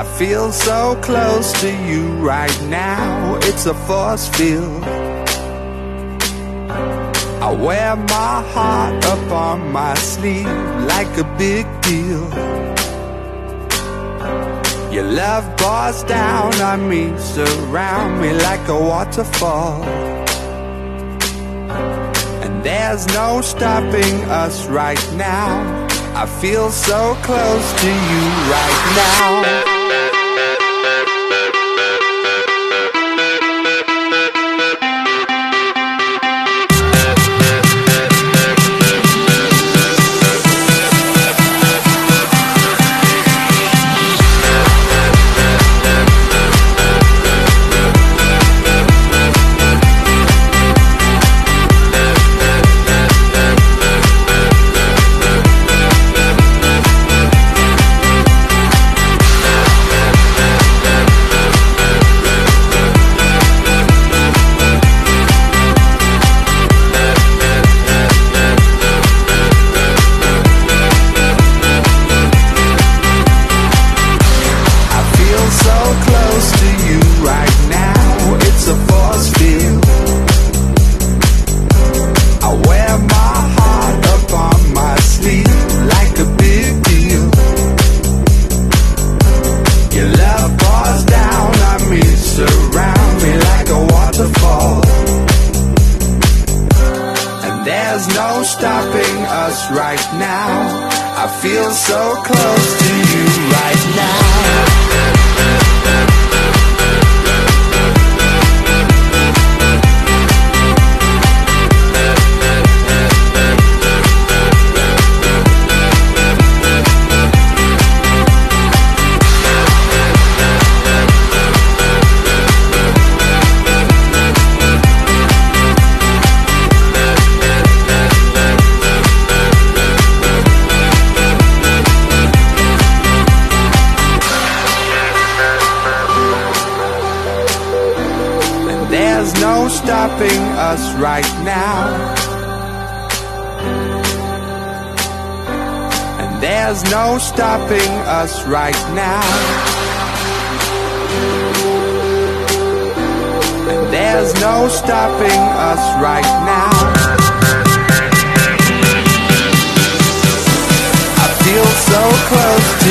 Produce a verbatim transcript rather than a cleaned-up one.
I feel so close to you right now, it's a force field. I wear my heart up on my sleeve like a big deal. Your love pours down on me, surround me like a waterfall. And there's no stopping us right now, I feel so close to you right now. There's no stopping us right now, I feel so close to you right now. There's no stopping us right now, and there's no stopping us right now, and there's no stopping us right now. I feel so close to